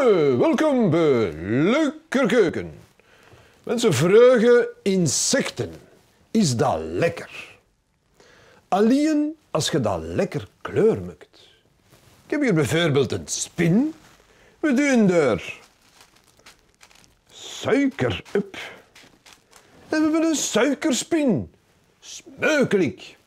Welkom bij Leuker Keuken. Mensen vragen insecten. Is dat lekker? Alleen als je dat lekker kleurmukt. Ik heb hier bijvoorbeeld een spin. We doen daar suiker op. En we hebben een suikerspin. Smakelijk.